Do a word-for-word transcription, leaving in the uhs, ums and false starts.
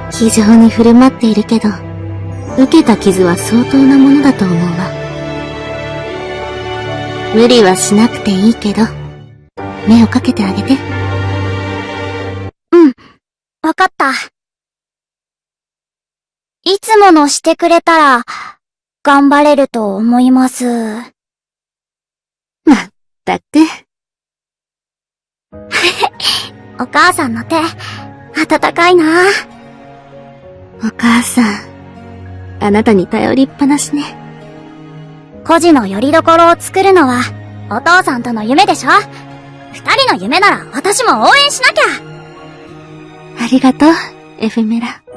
気丈に振る舞っているけど、受けた傷は相当なものだと思うわ。無理はしなくていいけど、目をかけてあげて。 うん、わかった。いつものしてくれたら、頑張れると思います。 まったく。 お母さんの手、温かいな。 お母さん、あなたに頼りっぱなしね。 孤児の拠り所を作るのは、お父さんとの夢でしょ？二人の夢なら私も応援しなきゃ。 ありがとう、エフェメラ。